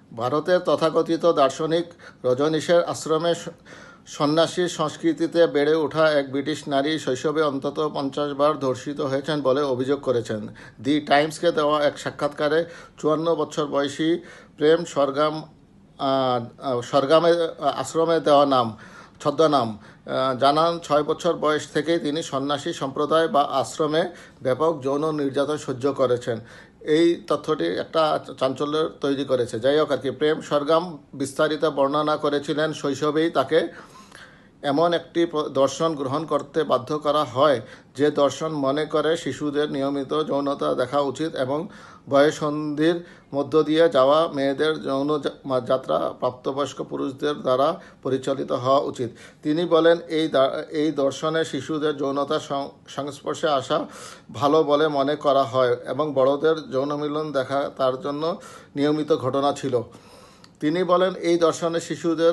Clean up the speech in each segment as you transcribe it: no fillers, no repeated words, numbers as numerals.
ভারতের তথাকথিত দার্শনিক রজনীশের আশ্রমে সন্ন্যাসী সংস্কৃতিতে বেড়ে ওঠা এক ব্রিটিশ নারী শৈশবে অন্তত 50 বার ধর্ষিত হয়েছেন বলে অভিযোগ করেছেন। দি টাইমসকে দেওয়া এক সাক্ষাৎকারে 54 বছর বয়সী প্রেম সরগামে আশ্রমে দেওয়া ছদ্মনাম জানান 6 বছর বয়স থেকেই তিনি সন্ন্যাসী সম্প্রদায় বা আশ্রমে ব্যাপক যৌন নির্যাতন সহ্য করেছেন। এই তথ্যটি একটা চাঞ্চল্য তৈরি করেছে। যাই হোক আর কি, প্রেম সরগাম বিস্তারিত বর্ণনা করেছিলেন শৈশবেই তাকে এমন একটি দর্শন গ্রহণ করতে বাধ্য করা হয় যে দর্শন মনে করে শিশুদের নিয়মিত যৌনতা দেখা উচিত এবং বয়ঃসন্ধির মধ্য দিয়ে যাওয়া মেয়েদের যৌন যাত্রা প্রাপ্তবয়স্ক পুরুষদের দ্বারা পরিচালিত হওয়া উচিত। তিনি বলেন এই দর্শনে শিশুদের যৌনতার সংস্পর্শে আসা ভালো বলে মনে করা হয় এবং বড়দের যৌনমিলন দেখা তার জন্য নিয়মিত ঘটনা ছিল। তিনি বলেন এই দর্শনে শিশুদের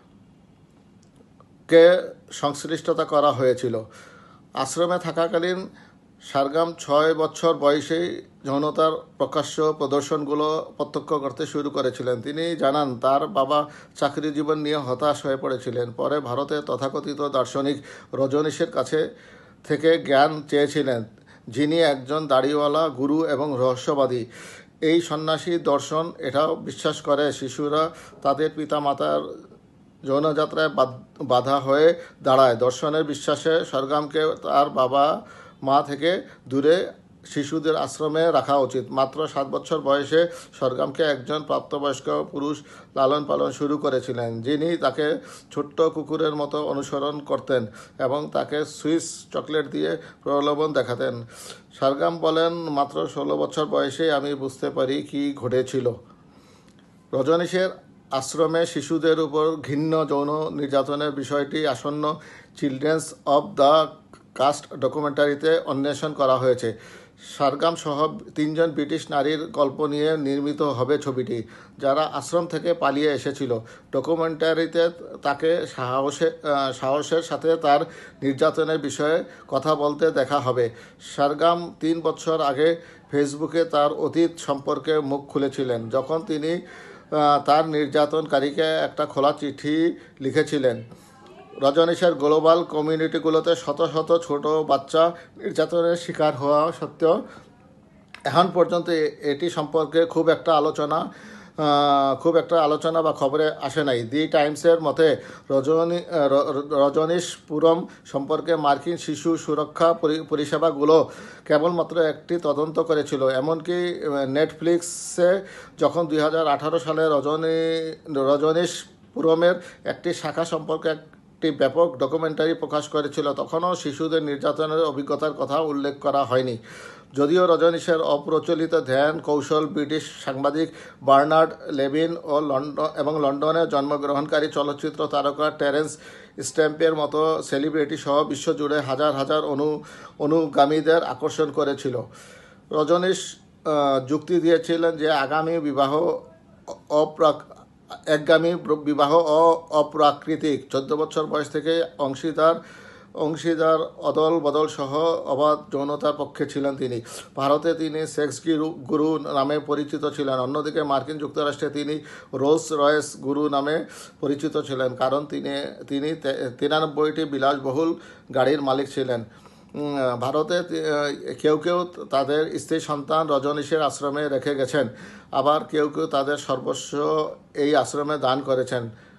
কে সংশ্লিষ্টতা করা হয়েছিল। আশ্রমে থাকাকালীন সারগাম 6 বছর বয়সেই যৌনতার প্রকাশ্য প্রদর্শনগুলো প্রত্যক্ষ করতে শুরু করেছিলেন। তিনি জানান তার বাবা চাকরি জীবন নিয়ে হতাশ হয়ে পড়েছিলেন। পরে ভারতের তথাকথিত দার্শনিক রজনীশের কাছে থেকে জ্ঞান চেয়েছিলেন, যিনি একজন দাড়িওয়ালা গুরু এবং রহস্যবাদী। এই সন্ন্যাসী দর্শন এটাও বিশ্বাস করে শিশুরা তাদের পিতামাতার যৌনযাত্রায় বাধা হয়ে দাঁড়ায়। দর্শনের বিশ্বাসে সরগামকে তার বাবা মা থেকে দূরে শিশুদের আশ্রমে রাখা উচিত। মাত্র 7 বছর বয়সে সরগামকে একজন প্রাপ্তবয়স্ক পুরুষ লালন পালন শুরু করেছিলেন, যিনি তাকে ছোট্ট কুকুরের মতো অনুসরণ করতেন এবং তাকে সুইস চকলেট দিয়ে প্রলোভন দেখাতেন। সরগাম বলেন, মাত্র 16 বছর বয়সেই আমি বুঝতে পারি কি ঘটেছিল। রজনীশের আশ্রমে শিশুদের উপর ঘৃণ্য যৌন নির্যাতনের বিষয়টি আসন্ন চিলড্রেন্স অব দ্য কাস্ট ডকুমেন্টারিতে অন্বেষণ করা হয়েছে। সরগাম সহ 3 জন ব্রিটিশ নারীর গল্প নিয়ে নির্মিত হবে ছবিটি, যারা আশ্রম থেকে পালিয়ে এসেছিল। ডকুমেন্টারিতে তাকে সাহসের সাথে তার নির্যাতনের বিষয়ে কথা বলতে দেখা হবে। সরগাম 3 বছর আগে ফেসবুকে তার অতীত সম্পর্কে মুখ খুলেছিলেন, যখন তিনি তার নির্যাতনকারীকে একটা খোলা চিঠি লিখেছিলেন। রজনীশের গ্লোবাল কমিউনিটিগুলোতে শত শত ছোট বাচ্চা নির্যাতনের শিকার হওয়া সত্ত্বেও এখন পর্যন্ত এটি সম্পর্কে খুব একটা আলোচনা বা খবরে আসে নাই। দি টাইমসের মতে রজনীশপুরম সম্পর্কে মার্কিন শিশু সুরক্ষা পরিষেবাগুলো কেবলমাত্র একটি তদন্ত করেছিল। এমনকি নেটফ্লিক্সে যখন 2018 সালে রজনীশপুরমের একটি শাখা সম্পর্কে একটি ব্যাপক ডকুমেন্টারি প্রকাশ করেছিল, তখনও শিশুদের নির্যাতনের অভিজ্ঞতার কথা উল্লেখ করা হয়নি। যদিও রজনীশের অপ্রচলিত ধ্যান কৌশল ব্রিটিশ সাংবাদিক বার্নার্ড লেভিন এবং লন্ডনে জন্মগ্রহণকারী চলচ্চিত্র তারকা টেরেন্স স্ট্যাম্পের মতো সেলিব্রিটি সহ বিশ্বজুড়ে হাজার হাজার অনুগামীদের আকর্ষণ করেছিল। রজনীশ যুক্তি দিয়েছিলেন যে একগামী বিবাহ অপ্রাকৃতিক। 14 বছর বয়স থেকে অংশীদার অদল বদল সহ অবাধ যৌনতার পক্ষে ছিলেন তিনি। ভারতে তিনি সেক্স গুরু নামে পরিচিত ছিলেন। অন্যদিকে মার্কিন যুক্তরাষ্ট্রে তিনি রোলস রয়েস গুরু নামে পরিচিত ছিলেন, কারণ তিনি 93টি বিলাসবহুল গাড়ির মালিক ছিলেন। ভারতে কেউ কেউ তাদের স্ত্রী সন্তান রজনীশের আশ্রমে রেখে গেছেন, আবার কেউ কেউ তাদের সর্বস্ব এই আশ্রমে দান করেছেন।